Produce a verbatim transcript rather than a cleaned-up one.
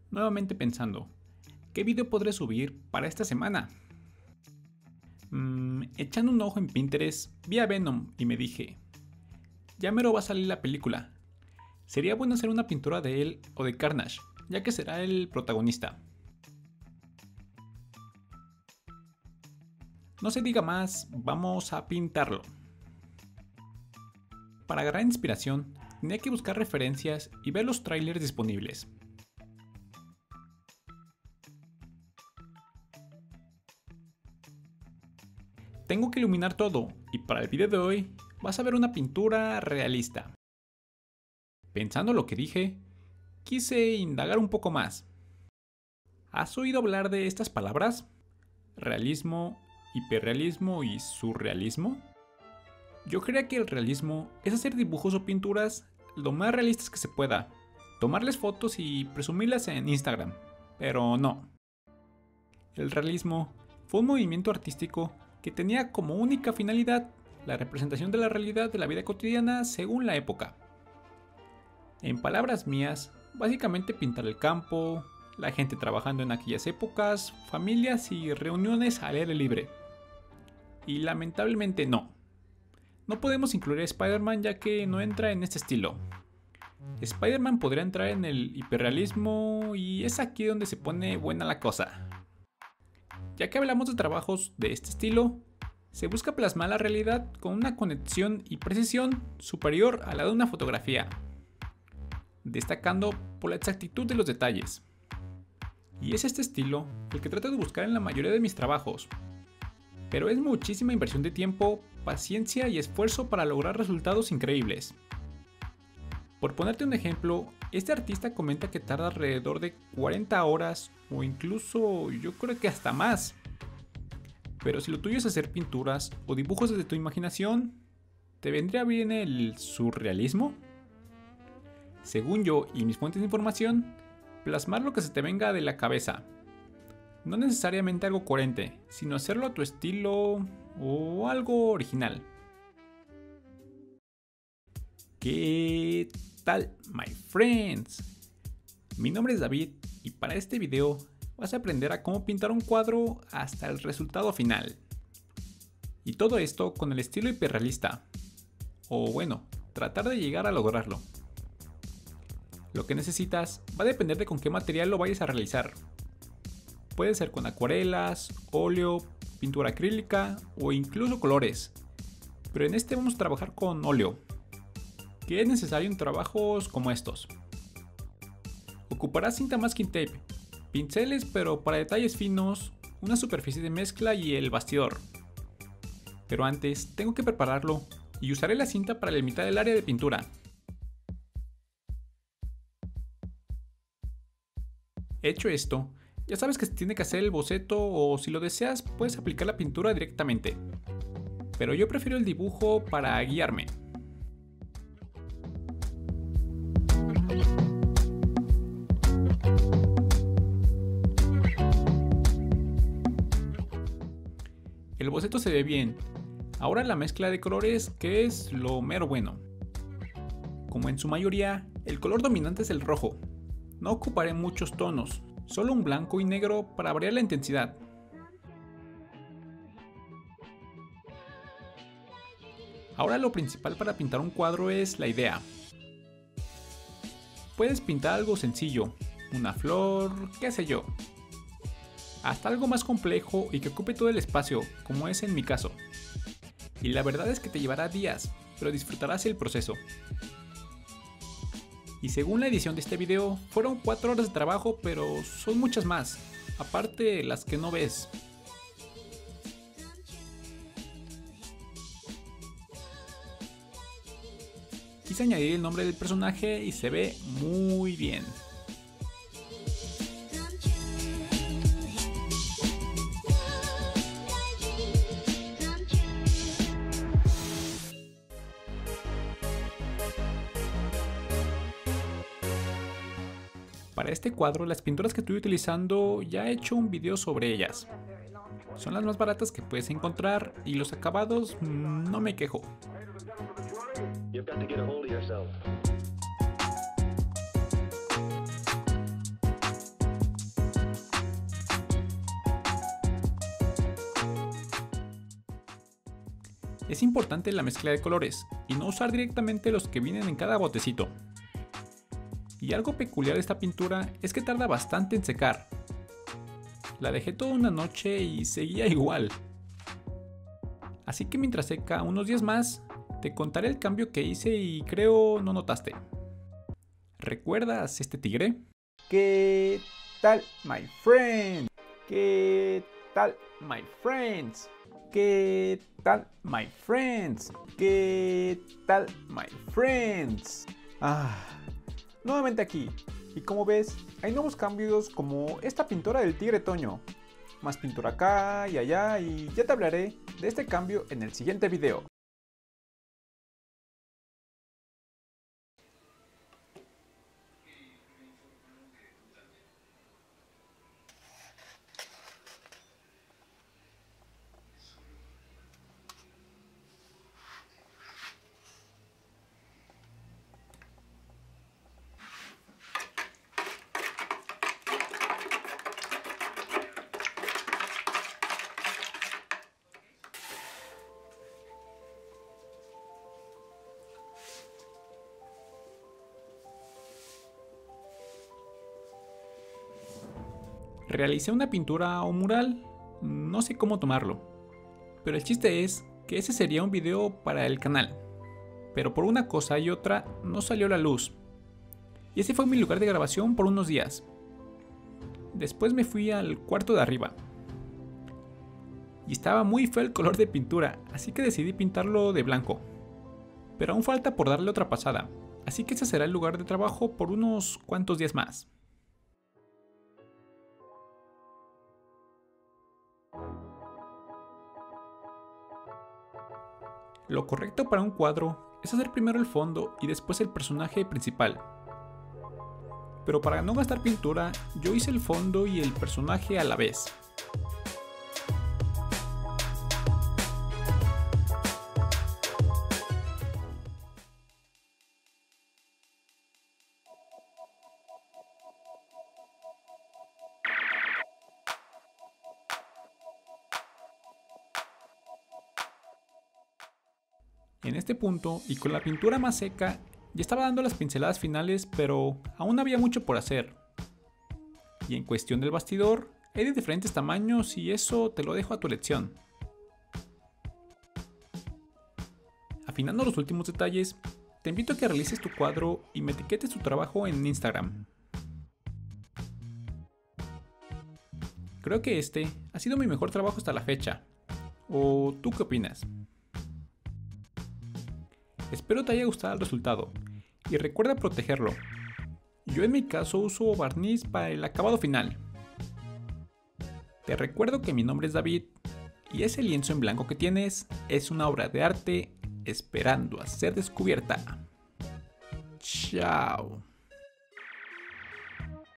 nuevamente pensando, ¿qué video podré subir para esta semana? Mm, echando un ojo en Pinterest, vi a Venom y me dije, ya mero va a salir la película. Sería bueno hacer una pintura de él o de Carnage, ya que será el protagonista. No se diga más, vamos a pintarlo. Para agarrar inspiración, tenía que buscar referencias y ver los trailers disponibles. Tengo que iluminar todo, y para el video de hoy vas a ver una pintura realista. Pensando lo que dije, quise indagar un poco más. ¿Has oído hablar de estas palabras? Realismo, hiperrealismo y surrealismo. Yo creía que el realismo es hacer dibujos o pinturas lo más realistas que se pueda, tomarles fotos y presumirlas en Instagram, pero no. El realismo fue un movimiento artístico que tenía como única finalidad la representación de la realidad de la vida cotidiana según la época. En palabras mías, básicamente pintar el campo, la gente trabajando en aquellas épocas, familias y reuniones al aire libre. Y lamentablemente no. No podemos incluir a Spider-Man ya que no entra en este estilo. Spider-Man podría entrar en el hiperrealismo y es aquí donde se pone buena la cosa. Ya que hablamos de trabajos de este estilo, se busca plasmar la realidad con una conexión y precisión superior a la de una fotografía, destacando por la exactitud de los detalles. Y es este estilo el que trato de buscar en la mayoría de mis trabajos. Pero es muchísima inversión de tiempo, paciencia y esfuerzo para lograr resultados increíbles. Por ponerte un ejemplo, este artista comenta que tarda alrededor de cuarenta horas o incluso yo creo que hasta más. Pero si lo tuyo es hacer pinturas o dibujos desde tu imaginación, ¿te vendría bien el surrealismo? Según yo y mis fuentes de información, plasmar lo que se te venga de la cabeza. No necesariamente algo coherente, sino hacerlo a tu estilo o algo original. ¿Qué tal, my friends? Mi nombre es David y para este video vas a aprender a cómo pintar un cuadro hasta el resultado final. Y todo esto con el estilo hiperrealista. O bueno, tratar de llegar a lograrlo. Lo que necesitas va a depender de con qué material lo vayas a realizar. Puede ser con acuarelas, óleo, pintura acrílica o incluso colores. Pero en este vamos a trabajar con óleo, que es necesario en trabajos como estos. Ocuparás cinta masking tape, pinceles pero para detalles finos, una superficie de mezcla y el bastidor. Pero antes tengo que prepararlo y usaré la cinta para delimitar el área de pintura. Hecho esto, ya sabes que se tiene que hacer el boceto o si lo deseas puedes aplicar la pintura directamente. Pero yo prefiero el dibujo para guiarme. El boceto se ve bien. Ahora la mezcla de colores, que es lo mero bueno. Como en su mayoría, el color dominante es el rojo. No ocuparé muchos tonos, solo un blanco y negro para variar la intensidad. Ahora lo principal para pintar un cuadro es la idea. Puedes pintar algo sencillo, una flor, qué sé yo. Hasta algo más complejo y que ocupe todo el espacio, como es en mi caso. Y la verdad es que te llevará días, pero disfrutarás el proceso. Y según la edición de este video, fueron cuatro horas de trabajo, pero son muchas más, aparte las que no ves. Quise añadir el nombre del personaje y se ve muy bien. Para este cuadro, las pinturas que estoy utilizando ya he hecho un video sobre ellas. Son las más baratas que puedes encontrar y los acabados mmm, no me quejo. Es importante la mezcla de colores y no usar directamente los que vienen en cada botecito. Y algo peculiar de esta pintura es que tarda bastante en secar. La dejé toda una noche y seguía igual. Así que mientras seca unos días más, te contaré el cambio que hice y creo no notaste. ¿Recuerdas este tigre? ¿Qué tal, my friend? ¿Qué tal, my friends? ¿Qué tal, my friends? ¿Qué tal, my friends? Ah, nuevamente aquí. Y como ves, hay nuevos cambios como esta pintura del tigre Toño. Más pintura acá y allá y ya te hablaré de este cambio en el siguiente video. Realicé una pintura o mural, no sé cómo tomarlo, pero el chiste es que ese sería un video para el canal, pero por una cosa y otra no salió la luz, y ese fue mi lugar de grabación por unos días. Después me fui al cuarto de arriba, y estaba muy feo el color de pintura, así que decidí pintarlo de blanco, pero aún falta por darle otra pasada, así que ese será el lugar de trabajo por unos cuantos días más. Lo correcto para un cuadro es hacer primero el fondo y después el personaje principal. Pero para no gastar pintura, yo hice el fondo y el personaje a la vez. En este punto, y con la pintura más seca, ya estaba dando las pinceladas finales, pero aún había mucho por hacer. Y en cuestión del bastidor, hay de diferentes tamaños y eso te lo dejo a tu elección. Afinando los últimos detalles, te invito a que realices tu cuadro y me etiquetes tu trabajo en Instagram. Creo que este ha sido mi mejor trabajo hasta la fecha. ¿O tú qué opinas? Espero te haya gustado el resultado y recuerda protegerlo. Yo en mi caso uso barniz para el acabado final. Te recuerdo que mi nombre es David y ese lienzo en blanco que tienes es una obra de arte esperando a ser descubierta. Chao.